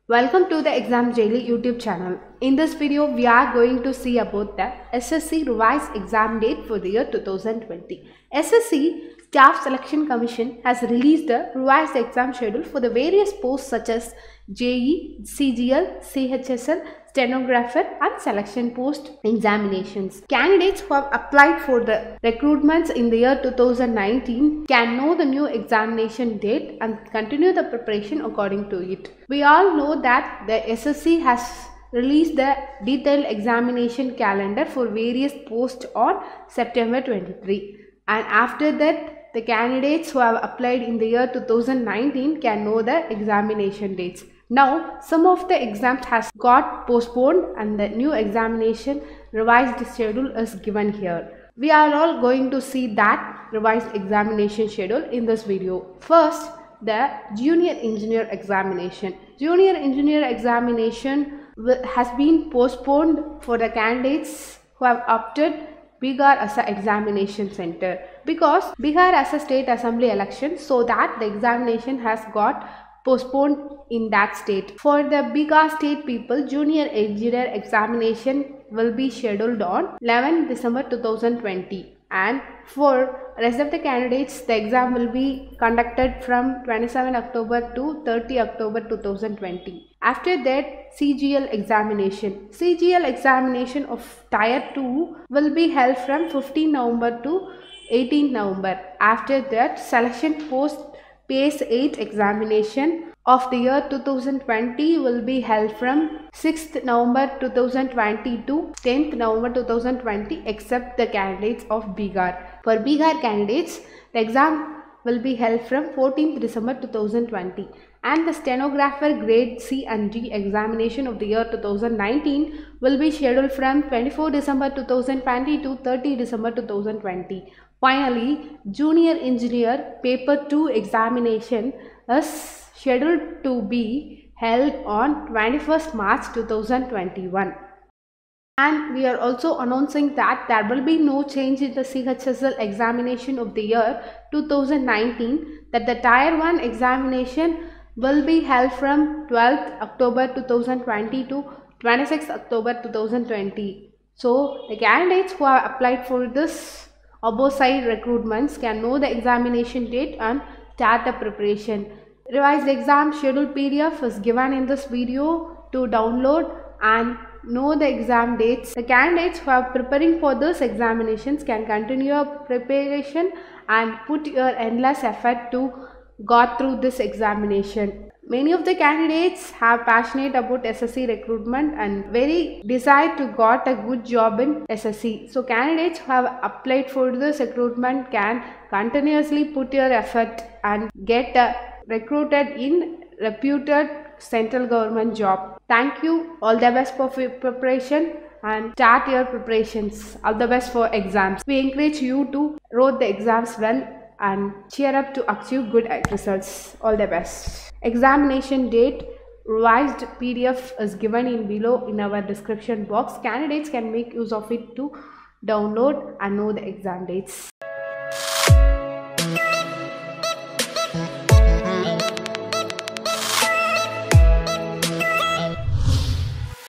Welcome to the Exam Daily YouTube channel. In this video, we are going to see about the SSC revised exam date for the year 2020. SSC Staff Selection Commission has released the revised exam schedule for the various posts such as JE, CGL, CHSL, stenographer and selection post examinations. Candidates who have applied for the recruitments in the year 2019 can know the new examination date and continue the preparation according to it. We all know that the SSC has released the detailed examination calendar for various posts on September 23, and after that the candidates who have applied in the year 2019 can know the examination dates. Now, some of the exams has got postponed and the new examination revised schedule is given here. We are all going to see that revised examination schedule in this video. First, the Junior Engineer examination. Junior Engineer examination has been postponed for the candidates who have opted Bihar as an examination center because Bihar as a state assembly election, so that the examination has got postponed in that state. For the Bihar state people, Junior Engineer examination will be scheduled on 11 December 2020, and for rest of the candidates the exam will be conducted from 27 October to 30 October 2020. After that, CGL examination. CGL examination of Tier 2 will be held from 15 November to 18 November. After that, selection post PACE 8 examination of the year 2020 will be held from 6th November 2020 to 10th November 2020 except the candidates of Bihar. For Bihar candidates, the exam will be held from 14th December 2020, and the stenographer grade C and D examination of the year 2019 will be scheduled from 24 December 2020 to 30 December 2020. Finally, Junior Engineer Paper 2 examination is scheduled to be held on 21st March 2021. And we are also announcing that there will be no change in the CHSL examination of the year 2019, that the Tier 1 examination will be held from 12th October 2020 to 26th October 2020. So, the candidates who have applied for this above side recruitments can know the examination date and start the preparation. Revised exam schedule PDF is given in this video to download and know the exam dates. The candidates who are preparing for those examinations can continue your preparation and put your endless effort to go through this examination. Many of the candidates are passionate about SSC recruitment and very desire to got a good job in SSC. So candidates who have applied for this recruitment can continuously put your effort and get recruited in reputed central government job. Thank you. All the best for preparation and start your preparations. All the best for exams. We encourage you to write the exams well and cheer up to achieve good results. All the best. Examination date revised PDF is given in below in our description box. Candidates can make use of it to download and know the exam dates.